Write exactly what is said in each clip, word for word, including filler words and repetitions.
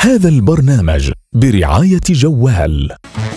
هذا البرنامج برعاية جوال.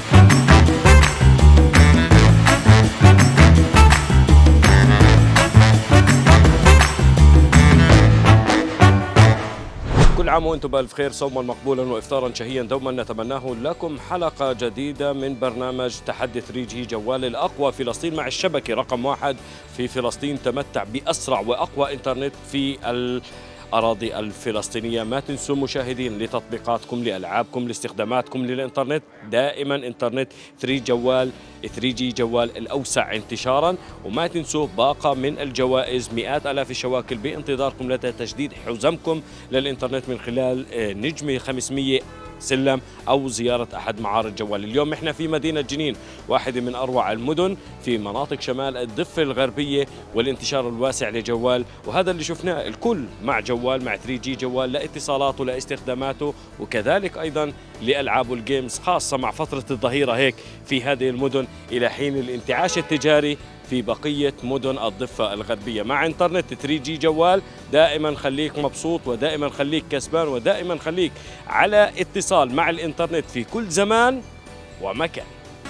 كل عام وانتم بألف خير، صوما مقبولا وإفطارا شهيا دوما نتمناه لكم. حلقة جديدة من برنامج تحدي ثري جي، جوال الأقوى فلسطين مع الشبكة رقم واحد في فلسطين، تمتع بأسرع وأقوى إنترنت في الأراضي الفلسطينية. ما تنسوا مشاهدين لتطبيقاتكم، لألعابكم، لاستخداماتكم للإنترنت، دائما إنترنت ثري جوال ثري جي، جوال الأوسع انتشارا. وما تنسوا باقة من الجوائز، مئات آلاف الشواكل بانتظاركم لتجديد حزمكم للإنترنت من خلال نجمة خمسمية سلم أو زيارة أحد معارض جوال. اليوم إحنا في مدينة جنين، واحدة من أروع المدن في مناطق شمال الضفة الغربية والانتشار الواسع لجوال. وهذا اللي شفناه، الكل مع جوال، مع ثري جي جوال لاتصالاته لاستخداماته، وكذلك أيضا لألعاب الجيمز، خاصة مع فترة الظهيرة هيك في هذه المدن إلى حين الانتعاش التجاري في بقية مدن الضفة الغربية. مع انترنت ثري جي جوال دائما خليك مبسوط، ودائما خليك كسبان، ودائما خليك على اتصال مع الانترنت في كل زمان ومكان.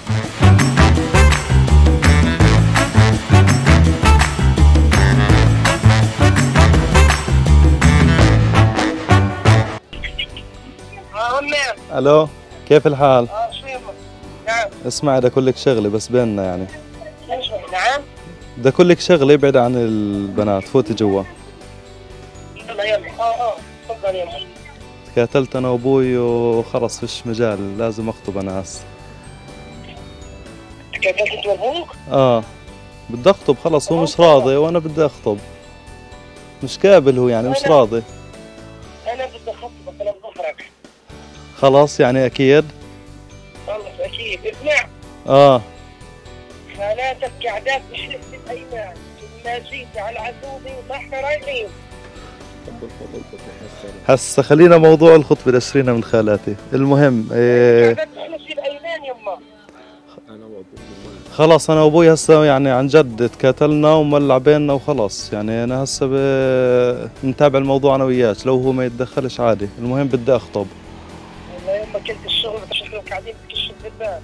الو، كيف الحال؟ اه شيمة. نعم. اسمعي، ده كلك شغلة بس بيننا يعني. نعم. ده كلك شغلة، ابعد عن البنات، فوتي جوا. يلا يلا. اه اه تفضل يلا. تكاتلت انا وابوي وخلص فيش مجال، لازم اخطب انا هسه. تكاتلت انت وابوك؟ اه بدي اخطب خلص، هو مش راضي وانا بدي اخطب. مش قابل هو يعني، مش راضي. انا بدي اخطبك، انا بظهرك. خلاص يعني اكيد. خلص اكيد. اسمع. اه خالاتك قعدات بشرفة الايمان، الناجية على العزوبة وما احنا رايحين. هسه خلينا موضوع الخطبة لشرينا من خالاتي. المهم إيه، قعدات بشرفة الايمان يما. خلاص انا وابوي هسه يعني عن جد تكاتلنا ومولع بيننا وخلاص، يعني انا هسه بنتابع الموضوع انا وياك، لو هو ما يتدخلش عادي. المهم بدي اخطب. والله يما كنت الشغل بشكلك قاعدين بتكشف بالباب.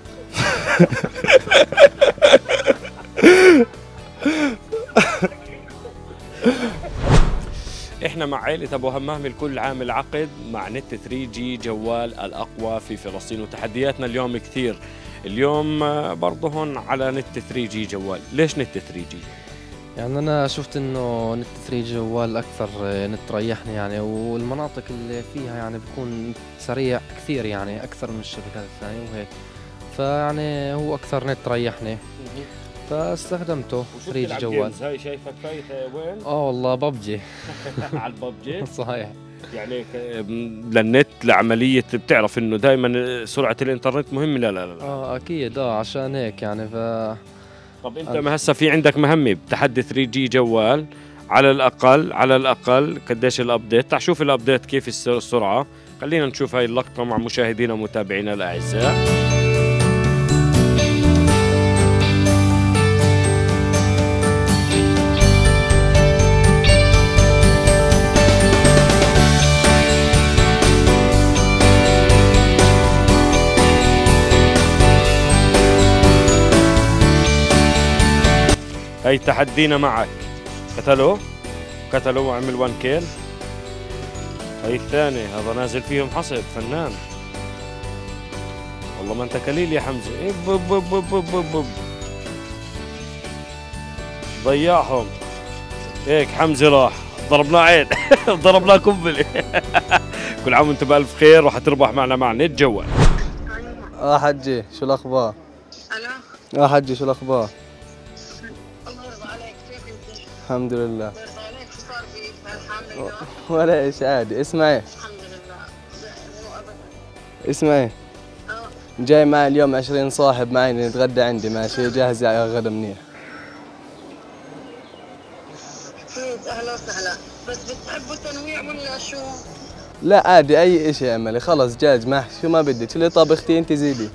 احنا مع عائلة ابو همام الكل عامل عقد مع نت ثري جي جوال الاقوى في فلسطين، وتحدياتنا اليوم كثير. اليوم برضه هون على نت ثري جي جوال. ليش نت ثري جي؟ يعني أنا شفت إنه نت ثري جي جوال أكثر نت ريحني يعني، والمناطق اللي فيها يعني بيكون سريع كثير يعني، أكثر من الشبكات الثانية وهيك، فيعني هو أكثر نت ريحني فاستخدمته ثري جي جوال. هاي شايفك فايت وين؟ اه والله ببجي. على الببجي؟ صحيح. يعني للنت لعملية، بتعرف انه دائما سرعة الانترنت مهمة. لا لا لا اه اكيد، اه عشان هيك يعني. ف طب انت ما هسه في عندك مهمة بتحدي ثري جي جوال، على الاقل على الاقل قديش الابديت؟ تعال شوف الابديت كيف السرعة. خلينا نشوف هاي اللقطة مع مشاهدينا ومتابعينا الاعزاء. هاي تحدينا معك. قتلوا قتلوا وعمل وان كيل. هاي الثاني، هذا نازل فيهم حصد فنان. والله ما انت كليل يا حمزه. إيه بب بب بب بب بب. ضيعهم هيك. حمزه راح ضربناه عين. ضربناه قنبله. كل عام وانت بألف خير، وحتربح معنا مع نت جوال. اه حجي شو الاخبار؟ الو. اه حجي شو الاخبار؟ الله يرضى عليك، كيف انت؟ الحمد لله. الله يرضى عليك، شو صار فيك هالحمل اليوم؟ ولا ايش، عادي. اسمعي الحمد لله. مو ابدا. اسمعي، اه جاي معي اليوم عشرين صاحب معي نتغدى عندي، ماشي؟ جاهزة على غدا منيح. اكيد، اهلا وسهلا. بس بتحبوا تنويع ولا شو؟ لا عادي، اي اشي يا املي. خلص دجاج محشي، شو ما بدك، شو اللي طبختي انت زيدي.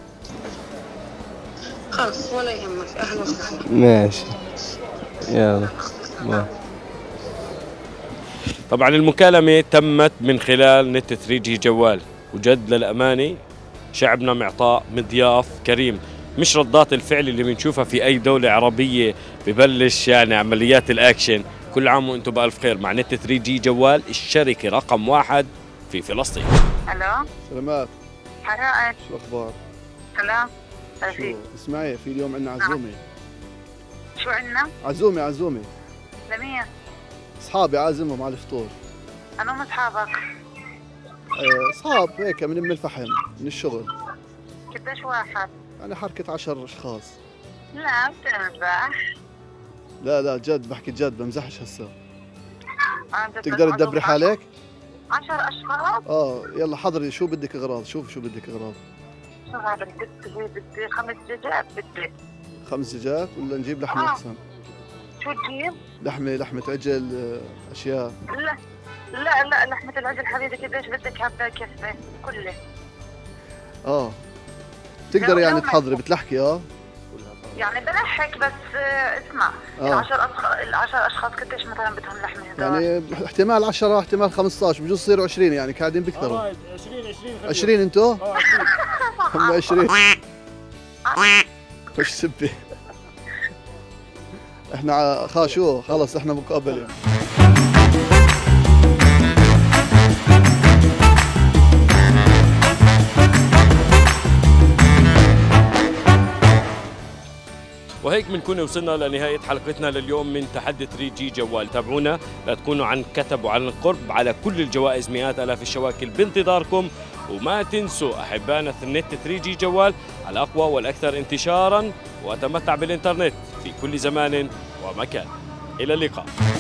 خلص ولا يهمك، اهلا وسهلا. ماشي يلا باي. طبعا المكالمة تمت من خلال نت ثري جي جوال. وجد للأمانة شعبنا معطاء مضياف كريم، مش ردات الفعل اللي بنشوفها في أي دولة عربية ببلش يعني عمليات الأكشن. كل عام وأنتم بألف خير مع نت ثري جي جوال، الشركة رقم واحد في فلسطين. الو سلامات، حرائق، شو الاخبار؟ سلام. شو اسمعي، في اليوم عندنا عزومه. شو عندنا؟ عزومه عزومه لمين؟ اصحابي عازمهم على الفطور. انا من اصحابك. أه، اصحاب هيك من ام الفحم من الشغل. قديش واحد؟ يعني حركه عشر اشخاص. لا بتمزح. لا لا جد، بحكي جد، بمزحش هسه. آه، تقدر تدبري حالك؟ عشر اشخاص؟ اه يلا حضري، شو بدك اغراض؟ شوف شو بدك اغراض. شو هذا؟ بدي بدي خمس دجاج. بدي خمس دجاج ولا نجيب لحمه آه. احسن؟ شو تجيب؟ لحمه، لحمه عجل، آه، اشياء. لا لا لا لحمة العجل حبيبي، قديش بدك هبدا كفه كله؟ اه تقدر لو- يعني لو تحضري ما- بتلحقي. اه يعني بلحق بس آه، اسمع، آه. العشر اشخاص العشر اشخاص قديش مثلا بدهم لحمه هدول؟ يعني احتمال عشرة، احتمال خمسطعش، بجوز يصيروا عشرين، يعني قاعدين بيكثروا. عشرين عشرين عشرين انتو؟ هم عشرين. خش سبي. احنا ع- خا شو خلص احنا مقابلين. وهيك بنكون وصلنا لنهاية حلقتنا لليوم من تحدي ثري جي جوال. تابعونا لتكونوا عن كتب وعن القرب على كل الجوائز، مئات آلاف الشواكل بانتظاركم. وما تنسوا أحبائنا نت ثري جي جوال الأقوى والأكثر انتشاراً، وتمتع بالإنترنت في كل زمان ومكان. إلى اللقاء.